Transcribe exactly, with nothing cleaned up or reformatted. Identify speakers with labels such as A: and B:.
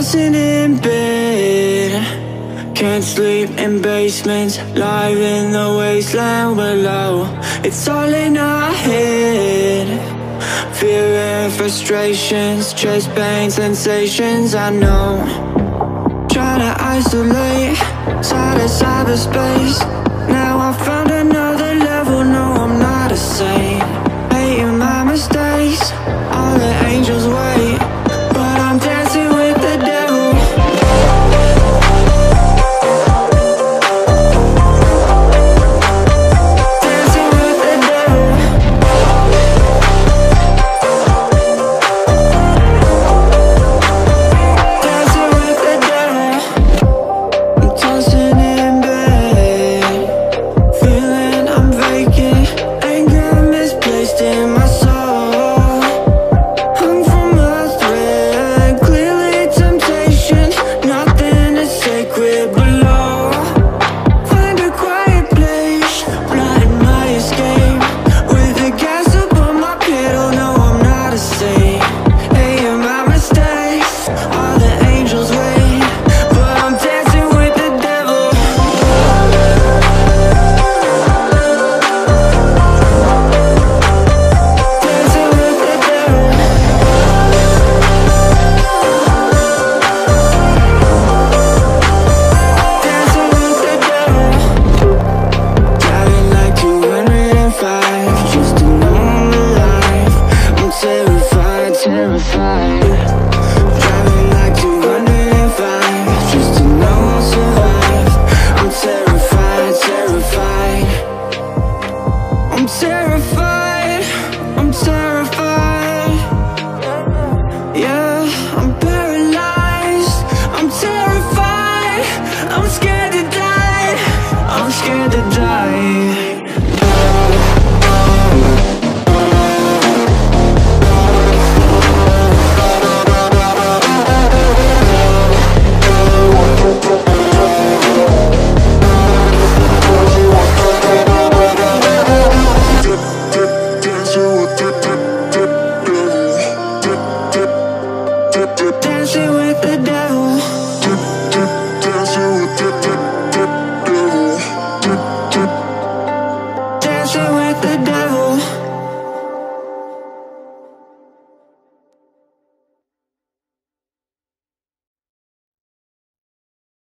A: tossing in bed, can't sleep in basements, live in the wasteland below. It's all in our head, fear and frustrations, chest pain sensations, I know. Trying to isolate, side of cyberspace. Now I found another level, no I'm not a saint. Hating my mistakes, all the angels wait, but I'm dancing with the devil. Dancing with the devil. Dancing with the devil. I'm tossing in bed, feeling I'm vacant, anger misplaced in my soul. Hung from a thread, clearly temptation, nothing is sacred below. Find a quiet place, blind my escape, with the gas up on my pedal, no I'm not a saint. Hey, and my mistakes, all the angels wait, but I'm dancing with the devil. Dancing with the devil. Dancing with the devil. Driving like two hundred five, just to know I'm alive. I'm terrified, terrified. Driving like two hundred five, just to know I'll survive. I'm terrified, terrified. I'm terrified, I'm terrified. Yeah, I'm paralyzed, I'm terrified. I'm scared to die, I'm scared to die. Dancing with the devil.